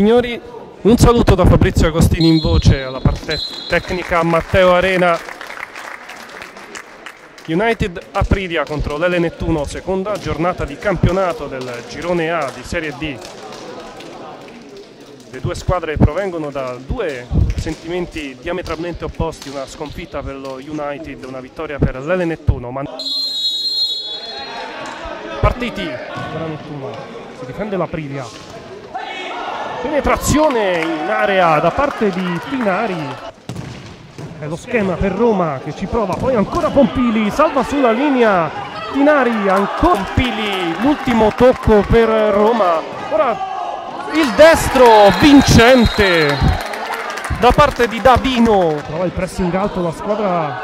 signori, un saluto da Fabrizio Agostini in voce, alla parte tecnica Matteo Arena. United Aprilia contro l'Ele Nettuno, seconda giornata di campionato del girone A di Serie D. Le due squadre provengono da due sentimenti diametralmente opposti, una sconfitta per lo United, una vittoria per l'Ele Nettuno. Partiti, l'Ele Nettuno, si difende l'Aprilia. Penetrazione in area da parte di Tinari. È lo schema per Roma che ci prova, poi ancora Pompili, salva sulla linea Tinari, ancora Pompili, l'ultimo tocco per Roma. Ora il destro vincente da parte di Davino. Trova il pressing alto la squadra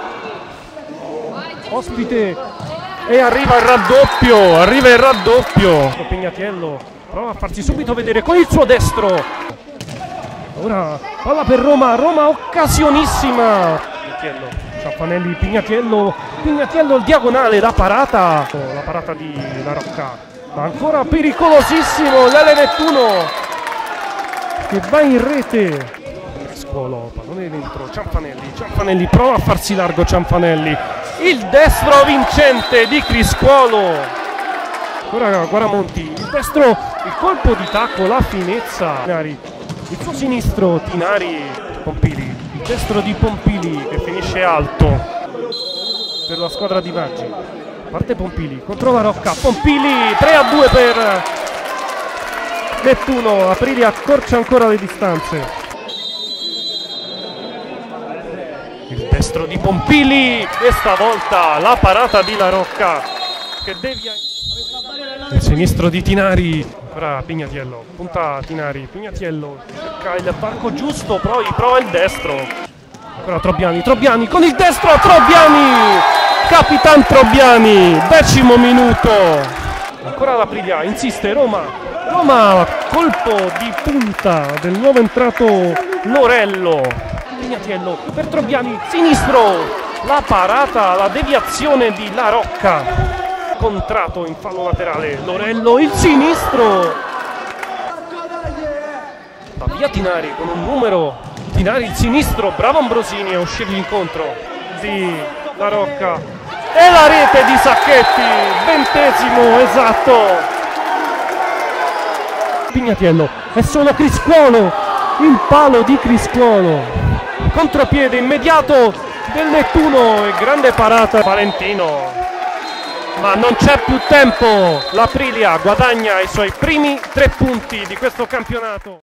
ospite e arriva il raddoppio. Pignatiello prova a farsi subito vedere con il suo destro. Ora palla per Roma, Roma occasionissima. Ciampanelli, Pignatiello il diagonale, la parata di La Rocca, ma ancora pericolosissimo l'Ele Nettuno che va in rete. Criscuolo, pallone dentro, Ciampanelli prova a farsi largo, il destro vincente di Criscuolo. Ora Guaramonti, il destro, il colpo di tacco, la finezza. Il suo sinistro, Tinari, Pompili, il destro di Pompili che finisce alto per la squadra di Maggi. Parte Pompili contro La Rocca, Pompili 3-2 per Nettuno. Aprilia accorcia ancora le distanze. Il destro di Pompili e stavolta la parata di La Rocca che devia. Il sinistro di Tinari, ora Pignatiello, punta Tinari, Pignatiello cerca il varco giusto, poi prova il destro. Ancora Trobiani con il destro, Capitan Trobiani, 10° minuto. Ancora l'Aprilia, insiste Roma, colpo di punta del nuovo entrato Lorello. Pignatiello per Trobiani, sinistro, la parata, la deviazione di La Rocca. Contrato in fallo laterale, Lorello, il sinistro. Va via Tinari con un numero. Tinari il sinistro, bravo Ambrosini a uscirgli incontro di La Rocca. E la rete di Sacchetti, 20° esatto. Pignatiello, è solo Criscuolo, il palo di Criscuolo. Contropiede immediato del Nettuno e grande parata Valentino. Ma non c'è più tempo, l'Aprilia guadagna i suoi primi 3 punti di questo campionato.